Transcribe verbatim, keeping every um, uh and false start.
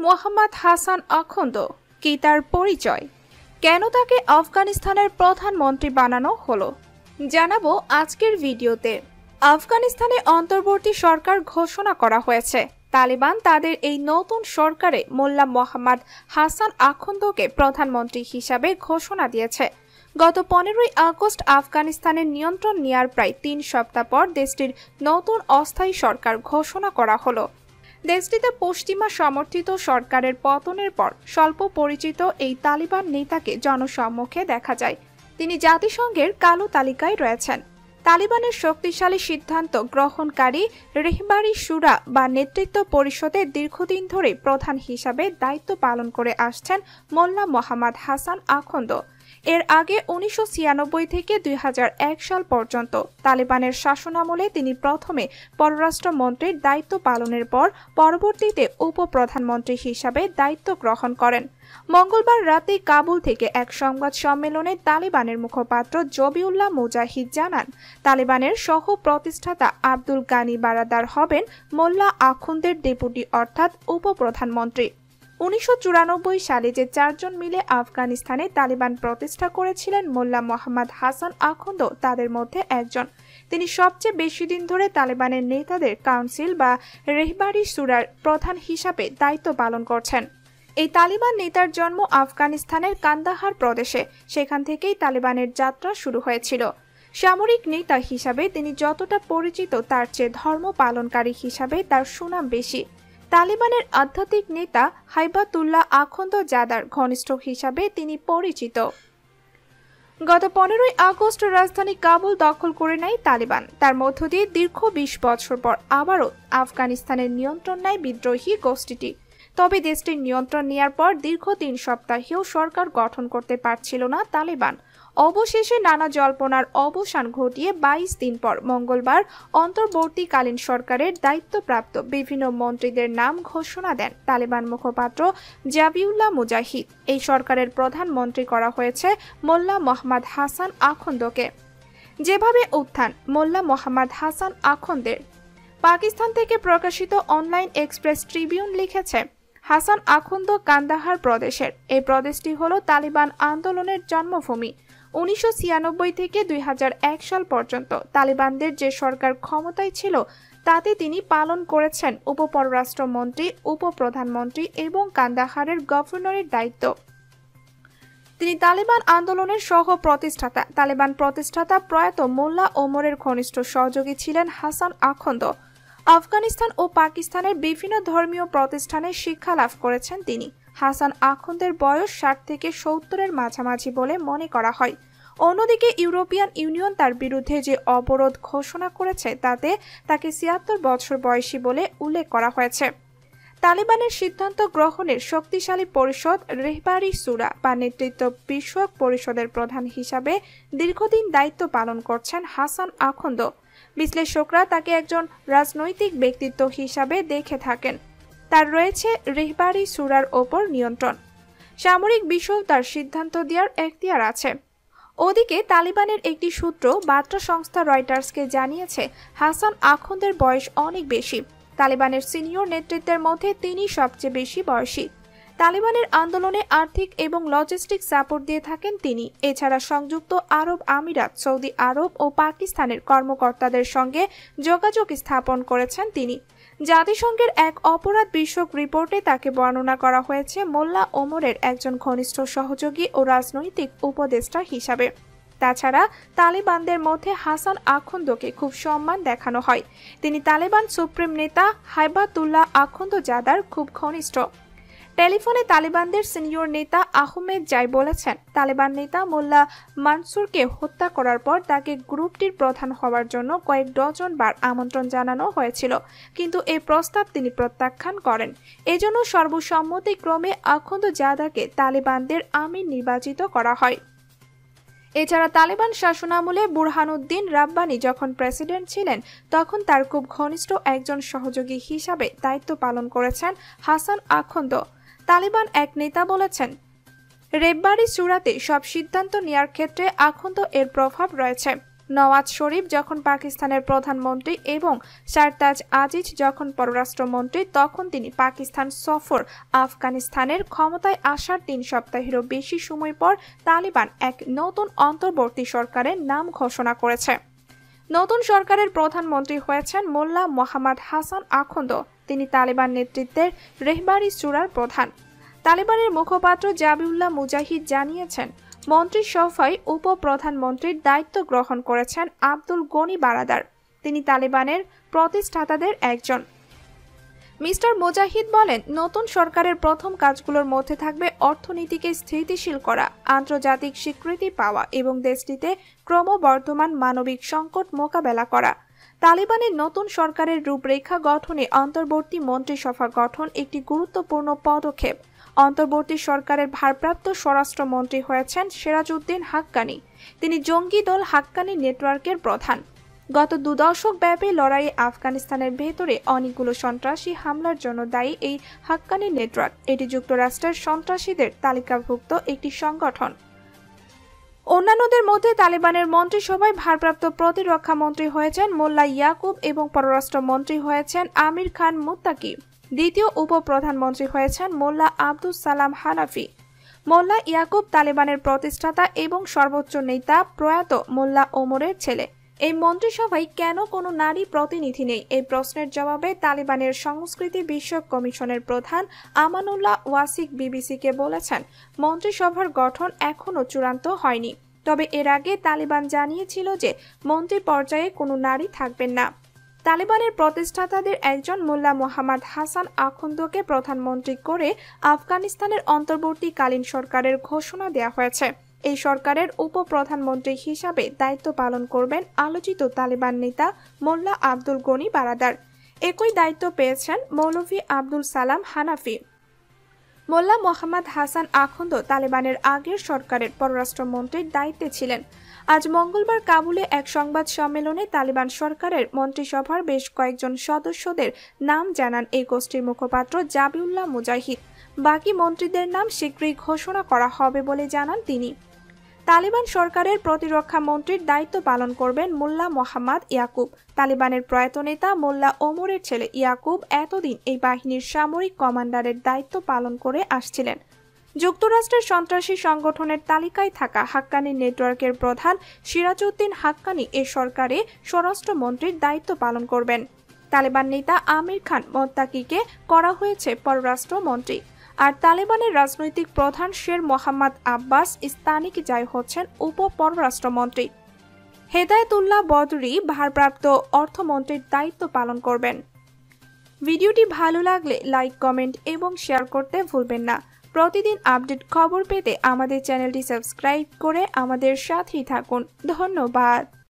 মোহাম্মদ হাসান আখন্দ কি তার পরিচয়, কেন তাকে আফগানিস্তানের প্রধানমন্ত্রী বানানো হলো, জানাবো আজকের ভিডিওতে। আফগানিস্তানে অন্তর্বর্তী সরকার ঘোষণা করা হয়েছে। তালিবান তাদের এই নতুন সরকারে মোল্লা মোহাম্মদ হাসান আখন্দকে প্রধানমন্ত্রী হিসাবে ঘোষণা দিয়েছে। গত পনেরোই আগস্ট আফগানিস্তানের নিয়ন্ত্রণ নেয়ার প্রায় তিন সপ্তাহ পর দেশটির নতুন অস্থায়ী সরকার ঘোষণা করা হলো। দেশটিতে পশ্চিমা সমর্থিত সরকারের পতনের পর স্বল্প পরিচিত এই তালিবান নেতাকে জনসম্মুখে দেখা যায়। তিনি জাতিসংঘের কালো তালিকায় রয়েছেন। তালিবানের শক্তিশালী সিদ্ধান্ত গ্রহণকারী রেহবারি শুরা বা নেতৃত্ব পরিষদের দীর্ঘদিন ধরে প্রধান হিসাবে দায়িত্ব পালন করে আসছেন মোল্লা মোহাম্মদ হাসান আখন্দ। এর আগে উনিশশো ছিয়ানব্বই থেকে দুই হাজার এক সাল পর্যন্ত তালিবানের শাসনামলে তিনি প্রথমে পররাষ্ট্রমন্ত্রীর দায়িত্ব পালনের পর পরবর্তীতে উপপ্রধানমন্ত্রী হিসাবে দায়িত্ব গ্রহণ করেন। মঙ্গলবার রাতে কাবুল থেকে এক সংবাদ সম্মেলনে তালিবানের মুখপাত্র জবিউল্লাহ মুজাহিদ জানান, তালিবানের সহ প্রতিষ্ঠাতা আব্দুল গানি বারাদার হবেন মোল্লা আখন্দের ডেপুটি অর্থাৎ উপপ্রধানমন্ত্রী। উনিশশো চুরানব্বই সালে যে চারজন মিলে আফগানিস্তানে তালিবান প্রতিষ্ঠা করেছিলেন মোল্লা মোহাম্মদ হাসান আখন্দ তাদের মধ্যে একজন। তিনি সবচেয়ে বেশি দিন ধরে তালিবানের নেতাদের কাউন্সিল বা রেহবারি শুরার প্রধান হিসাবে দায়িত্ব পালন করছেন। এই তালিবান নেতার জন্ম আফগানিস্তানের কান্দাহার প্রদেশে। সেখান থেকেই তালিবানের যাত্রা শুরু হয়েছিল। সামরিক নেতা হিসাবে তিনি যতটা পরিচিত তার চেয়ে ধর্ম পালনকারী হিসাবে তার সুনাম বেশি। তালিবানের আধ্যাত্মিক নেতা হাইবাতুল্লাহ আখন্দ জাদার ঘনিষ্ঠ হিসাবে তিনি পরিচিত। গত পনেরোই আগস্ট রাজধানী কাবুল দখল করে নেয় তালিবান। তার মধ্য দিয়ে দীর্ঘ বিশ বছর পর আবারও আফগানিস্তানের নিয়ন্ত্রণ নেয় বিদ্রোহী গোষ্ঠীটি। তবে দেশটির নিয়ন্ত্রণ নেয়ার পর দীর্ঘ তিন সপ্তাহেও সরকার গঠন করতে পারছিল না তালিবান। অবশেষে নানা জল্পনার অবসান ঘটিয়ে বাইশ দিন পর মঙ্গলবার অন্তর্বর্তীকালীন সরকারের দায়িত্বপ্রাপ্ত বিভিন্ন মন্ত্রীদের নাম ঘোষণা দেন তালিবান মুখপাত্র জবিউল্লাহ মুজাহিদ। এই সরকারের প্রধানমন্ত্রী করা হয়েছে মোল্লা মোহাম্মদ হাসান আখন্দকে। যেভাবে উত্থান মোল্লা মোহাম্মদ হাসান আখন্দের। পাকিস্তান থেকে প্রকাশিত অনলাইন এক্সপ্রেস ট্রিবিউন লিখেছে, হাসান আখন্দ কান্দাহার প্রদেশের। এই প্রদেশটি হল তালিবান আন্দোলনের জন্মভূমি। উনিশশো ছিয়ানব্বই থেকে দুই হাজার এক সাল পর্যন্ত তালিবানদের যে সরকার ক্ষমতায় ছিল তাতে তিনি পালন করেছেন উপপররাষ্ট্রমন্ত্রী, উপপ্রধানমন্ত্রী এবং কান্দাহারের গভর্নরের দায়িত্ব। তিনি তালিবান আন্দোলনের সহ প্রতিষ্ঠাতা। তালিবান প্রতিষ্ঠাতা প্রয়াত মোল্লা ওমরের ঘনিষ্ঠ সহযোগী ছিলেন হাসান আখন্দ। আফগানিস্তান ও পাকিস্তানের বিভিন্ন ধর্মীয় প্রতিষ্ঠানে শিক্ষা লাভ করেছেন তিনি। হাসান আখন্দের বয়স ষাট থেকে সত্তরের মাঝামাঝি বলে মনে করা হয়। অন্যদিকে ইউরোপিয়ান ইউনিয়ন তার বিরুদ্ধে যে অবরোধ ঘোষণা করেছে তাতে তাকে ছিয়াত্তর বছর বয়সী বলে উল্লেখ করা হয়েছে। তালিবানের সিদ্ধান্ত গ্রহণের শক্তিশালী পরিষদ রেহবারি শুরা বা নেতৃত্ব বিষয়ক পরিষদের প্রধান হিসাবে দীর্ঘদিন দায়িত্ব পালন করছেন হাসান আখন্দ। বিশ্লেষকরা তাকে একজন রাজনৈতিক ব্যক্তিত্ব হিসাবে দেখে থাকেন। তার রয়েছে রেহবারি শুরার ওপর নিয়ন্ত্রণ। সামরিক বিষয়েও তার সিদ্ধান্ত দেওয়ার এখতিয়ার আছে। ওদিকে তালিবানের একটি সূত্র বার্তা সংস্থা রয়টার্সকে জানিয়েছে, হাসান আখন্দের বয়স অনেক বেশি। তালিবানের সিনিয়র নেতৃত্বের মধ্যে তিনি সবচেয়ে বেশি বয়সী। তালিবানের আন্দোলনে আর্থিক এবং লজিস্টিক সাপোর্ট দিয়ে থাকেন তিনি। এছাড়া সংযুক্ত আরব আমিরাত, সৌদি আরব ও পাকিস্তানের কর্মকর্তাদের সঙ্গে যোগাযোগ স্থাপন করেছেন তিনি। জাতিসংঘের এক অপরাধ বিষয়ক রিপোর্টে তাকে বর্ণনা করা হয়েছে মোল্লা ওমরের একজন ঘনিষ্ঠ সহযোগী ও রাজনৈতিক উপদেষ্টা হিসাবে। তাছাড়া তালিবানদের মধ্যে হাসান আখন্দকে খুব সম্মান দেখানো হয়। তিনি তালিবান সুপ্রিম নেতা হাইবাতুল্লাহ আখন্দ জাদার খুব ঘনিষ্ঠ। টেলিফোনে তালিবানদের সিনিয়র নেতা আহমেদ জাই বলেছেন, তালিবান নেতা মোল্লা মানসুরকে হত্যা করার পর তাকে গ্রুপটির প্রধান হওয়ার জন্য কয়েক ডজন বার আমন্ত্রণ জানানো হয়েছিল, কিন্তু এই প্রস্তাব তিনি প্রত্যাখ্যান করেন। এজন্য সর্বসম্মতিক্রমে আখন্দ জাদাকে তালিবানদের আমির নির্বাচিত করা হয়। এছাড়া তালিবান শাসনামলে বুরহানুদ্দিন রাব্বানি যখন প্রেসিডেন্ট ছিলেন তখন তার খুব ঘনিষ্ঠ একজন সহযোগী হিসাবে দায়িত্ব পালন করেছেন হাসান আখন্দ। তালিবান এক নেতা বলেছেন, রেহবারি শুরাতে সব সিদ্ধান্ত নেয়ার ক্ষেত্রে আখন্দ এর প্রভাব রয়েছে। নওয়াজ শরীফ যখন পাকিস্তানের প্রধানমন্ত্রী এবং সারতাজ আজিজ যখন পররাষ্ট্রমন্ত্রী তখন তিনি পাকিস্তান সফর আফগানিস্তানের ক্ষমতায় আসার তিন সপ্তাহেরও বেশি সময় পর তালিবান এক নতুন অন্তর্বর্তী সরকারের নাম ঘোষণা করেছে। নতুন সরকারের প্রধানমন্ত্রী হয়েছেন মোল্লা মোহাম্মদ হাসান আখন্দ। তিনি তালিবান নেতৃত্বের রেহবারি সূরার প্রধান। তালিবানের মুখপাত্র জাবিউল্লাহ মুজাহিদ জানিয়েছেন, মন্ত্রিসভায় উপপ্রধানমন্ত্রীর দায়িত্ব গ্রহণ করেছেন আব্দুল গনি বারাদার। তিনি তালিবানের প্রতিষ্ঠাতাদের একজন। মিস্টার মুজাহিদ বলেন, নতুন সরকারের প্রথম কাজগুলোর মধ্যে থাকবে অর্থনীতিকে স্থিতিশীল করা, আন্তর্জাতিক স্বীকৃতি পাওয়া এবং দেশটিতে ক্রমবর্ধমান মানবিক সংকট মোকাবেলা করা। তালিবানের নতুন সরকারের রূপরেখা গঠনে অন্তর্বর্তী মন্ত্রিসভা গঠন একটি গুরুত্বপূর্ণ পদক্ষেপ। অন্তর্বর্তী সরকারের ভারপ্রাপ্ত স্বরাষ্ট্রমন্ত্রী হয়েছেন সিরাজউদ্দিন হাক্কানি। তিনি জঙ্গি দল হাক্কানি নেটওয়ার্কের প্রধান। গত দু দশক ব্যাপী লড়াইয়ে আফগানিস্তানের ভেতরে অনেকগুলো সন্ত্রাসী হামলার জন্য দায়ী এই হাক্কানি নেটওয়ার্ক। এটি যুক্তরাষ্ট্রের সন্ত্রাসীদের তালিকাভুক্ত একটি সংগঠন। অন্যান্যদের মধ্যে তালিবানের মন্ত্রিসভায় ভারপ্রাপ্ত প্রতিরক্ষা মন্ত্রী হয়েছেন মোল্লা ইয়াকুব এবং পররাষ্ট্রমন্ত্রী হয়েছেন আমির খান মুত্তাকি। দ্বিতীয় উপপ্রধানমন্ত্রী হয়েছেন মোল্লা আব্দুস সালাম হানাফি। মোল্লা ইয়াকুব তালিবানের প্রতিষ্ঠাতা এবং সর্বোচ্চ নেতা প্রয়াত মোল্লা ওমরের ছেলে। এই মন্ত্রিসভায় কেন কোনো নারী প্রতিনিধি নেই, এই প্রশ্নের জবাবে তালিবানের সংস্কৃতি বিষয়ক কমিশনের প্রধান আমানুল্লাহ ওয়াসিক বিবিসিকে বলেছেন, মন্ত্রিসভার গঠন এখনও চূড়ান্ত হয়নি। তবে এর আগে তালিবান জানিয়েছিল যে মন্ত্রী পর্যায়ে কোনো নারী থাকবেন না। তালিবানের প্রতিষ্ঠাতাদের একজন মোল্লা মোহাম্মদ হাসান আখন্দকে প্রধানমন্ত্রী করে আফগানিস্তানের অন্তর্বর্তীকালীন সরকারের ঘোষণা দেওয়া হয়েছে। এই সরকারের উপপ্রধানমন্ত্রী হিসাবে দায়িত্ব পালন করবেন আলোচিত তালিবান নেতা মোল্লা আব্দুল গনি বারাদার। একই দায়িত্ব পেয়েছেন মৌলভী আব্দুল সালাম হানাফি। মোল্লা মোহাম্মদ হাসান আখন্দ তালিবানের আগের সরকারের পররাষ্ট্রমন্ত্রীর দায়িত্বে ছিলেন। আজ মঙ্গলবার কাবুলে এক সংবাদ সম্মেলনে তালিবান সরকারের মন্ত্রিসভার বেশ কয়েকজন সদস্যদের নাম জানান এই গোষ্ঠীর মুখপাত্র জাবিউল্লাহ মুজাহিদ। বাকি মন্ত্রীদের নাম শীঘ্রই ঘোষণা করা হবে বলে জানান তিনি। তালিবান সরকারের প্রতিরক্ষা মন্ত্রীর দায়িত্ব পালন করবেন মোল্লা মোহাম্মদ ইয়াকুব। তালিবানের প্রয়াত নেতা মোল্লা ওমরের ছেলে ইয়াকুব এতদিন এই বাহিনীর সামরিক কমান্ডারের দায়িত্ব পালন করে আসছিলেন। যুক্তরাষ্ট্রের সন্ত্রাসী সংগঠনের তালিকায় থাকা হাক্কানি নেটওয়ার্কের প্রধান সিরাজউদ্দিন হাক্কানি এ সরকারে স্বরাষ্ট্রমন্ত্রীর দায়িত্ব পালন করবেন। তালিবান নেতা আমির খান মুত্তাকিকে করা হয়েছে পররাষ্ট্রমন্ত্রী। আর তালিবানের রাজনৈতিক প্রধান শের মোহাম্মদ আব্বাস ইস্তানিক যাই হচ্ছেন উপ পররাষ্ট্রমন্ত্রী। হেদায়েতুল্লাহ বদরি ভারপ্রাপ্ত অর্থমন্ত্রীর দায়িত্ব পালন করবেন। ভিডিওটি ভালো লাগলে লাইক, কমেন্ট এবং শেয়ার করতে ভুলবেন না। প্রতিদিন আপডেট খবর পেতে আমাদের চ্যানেলটি সাবস্ক্রাইব করে আমাদের সাথেই থাকুন। ধন্যবাদ।